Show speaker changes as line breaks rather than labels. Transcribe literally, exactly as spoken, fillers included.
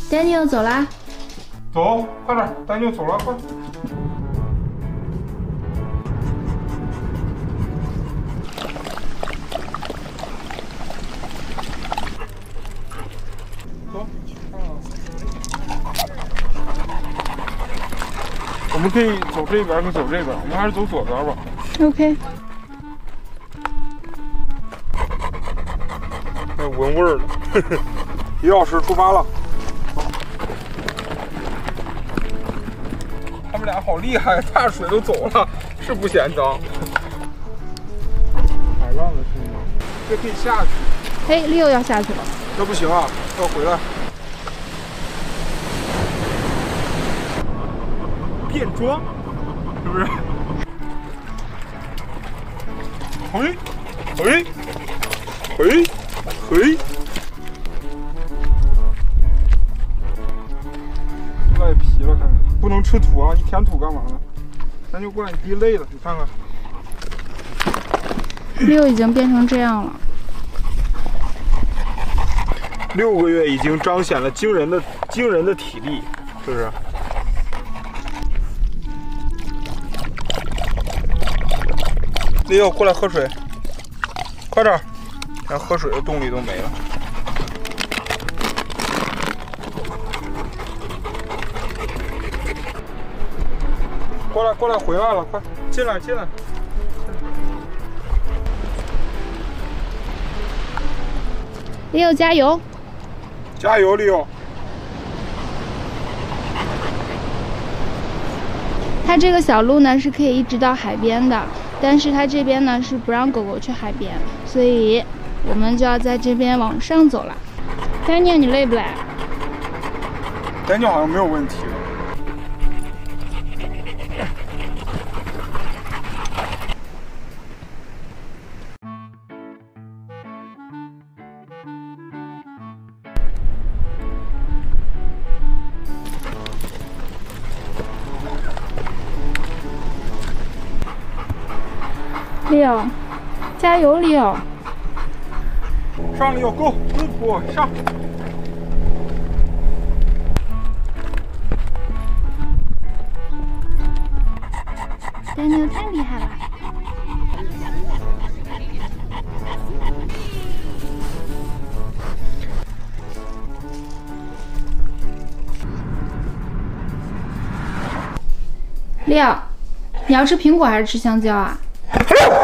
Daniel 走啦。
走，快点 ，Daniel 走了，快。走，我们可以走这边跟走这边，我们还是走左边吧。
OK。
那闻味儿了，一个小时出发了。他们俩好厉害，踏水都走了，是不嫌脏。海浪的声音，这可以下去。
嘿 ，Leo 要下去了。
那不行啊，要回来。变装，是不是？回，回，回，回。赖皮了，看看，不能吃土啊！你舔土干嘛呢？咱就过来，你滴累了，你看看。
Leo 已经变成这样了。
六个月已经彰显了惊人的惊人的体力，是不是？Leo 过来喝水，快点，连喝水的动力都没了。过来，过来，回来了，快进来，进来。
Leo 加油！
加油 ，Leo！
它这个小路呢是可以一直到海边的，但是它这边呢是不让狗狗去海边，所以我们就要在这边往上走了。Daniel， 你累不累
？Daniel 好像没有问题了。
Leo， 加油 ，Leo！
上 Leo，Go， Good boy， 上！
Daniel 太厉害了！Leo， 你要吃苹果还是吃香蕉啊？